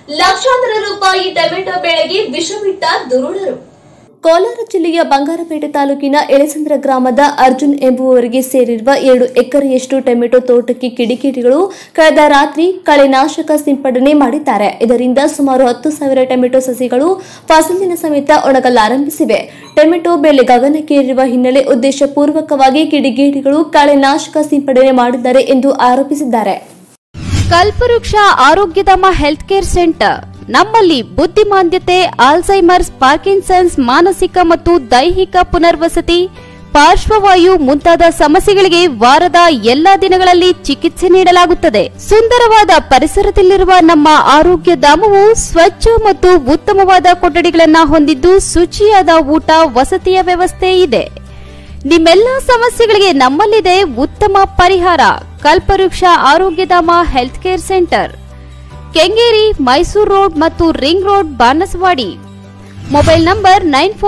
ಲಕ್ಷಾಂತರ ರೂಪಾಯಿ ಟೊಮೆಟೊ ಬೆಳೆಗೆ ವಿಷವಿಟ್ಟ ದುರುಳರು. ಕೋಲಾರ ಜಿಲ್ಲೆಯ ಬಂಗಾರಪೇಟೆ ತಾಲೂಕಿನ ಎಳೆಸಂದ್ರ ಗ್ರಾಮದ ಅರ್ಜುನ್ ಎಂಬುವವರಿಗೆ ಸೇರಿರುವ 2 ಎಕರೆಯಷ್ಟು ಟೊಮೆಟೊ ತೋಟಕ್ಕೆ ಕಿಡಿಗೇಡಿಗಳು ಕಳೆದ ರಾತ್ರಿ ಕಳೆನಾಶಕ ಸಿಂಪಡಣೆ ಮಾಡಿದ್ದಾರೆ. ಇದರಿಂದ ಸುಮಾರು 10,000 ಟೊಮೆಟೊ ಸಸಿಗಳು ಫಸಲಿನ ಸಮೇತ ಒಣಗಲಾರಂಭಿಸಿವೆ. ಟೊಮೆಟೊ ಬೆಲೆ ಗಗನಕ್ಕೇರಿರುವ ಹಿನ್ನೆಲೆ ಉದ್ದೇಶಪೂರ್ವಕವಾಗಿ ಕಿಡಿಗೇಡಿಗಳು ಕಳೆನಾಶಕ ಸಿಂಪಡಣೆ ಮಾಡಿದ್ದಾರೆ ಎಂದು ಆರೋಪಿಸಿದ್ದಾರೆ. ಕಲ್ಪವೃಕ್ಷ ಆರೋಗ್ಯಧಾಮ ಹೆಲ್ತ್ ಕೇರ್ ಸೆಂಟರ್ ನಮ್ಮಲ್ಲಿ ಬುದ್ಧಿಮಾಂದ್ಯತೆ, ಆಲ್ಝೈಮರ್ಸ್, ಪಾರ್ಕಿನ್ಸನ್ಸ್, ಮಾನಸಿಕ ಮತ್ತು ದೈಹಿಕ ಪುನರ್ವಸತಿ, ಪಾರ್ಶ್ವವಾಯು ಮುಂತಾದ ಸಮಸ್ಯೆಗಳಿಗೆ ವಾರದ ಎಲ್ಲಾ ದಿನಗಳಲ್ಲಿ ಚಿಕಿತ್ಸೆ ನೀಡಲಾಗುತ್ತದೆ. ಸುಂದರವಾದ ಪರಿಸರದಲ್ಲಿರುವ ನಮ್ಮ ಆರೋಗ್ಯ ಧಾಮವು ಸ್ವಚ್ಛ ಮತ್ತು ಉತ್ತಮವಾದ ಕೊಠಡಿಗಳನ್ನು ಹೊಂದಿದ್ದು ಶುಚಿಯಾದ ಊಟ, ವಸತಿಯ ವ್ಯವಸ್ಥೆ ಇದೆ. ನಿಮ್ಮೆಲ್ಲ ಸಮಸ್ಯೆಗಳಿಗೆ ನಮ್ಮಲ್ಲಿದೆ ಉತ್ತಮ ಪರಿಹಾರ. Kalpavriksha Arogyadhama health care centre, Kengeri, Mysuru road ಮತ್ತು ring road, Banasavadi. Mobile number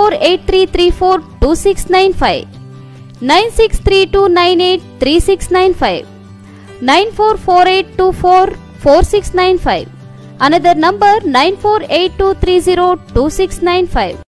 9483342695, 9632983695, 9448244695. Another number 9482302695.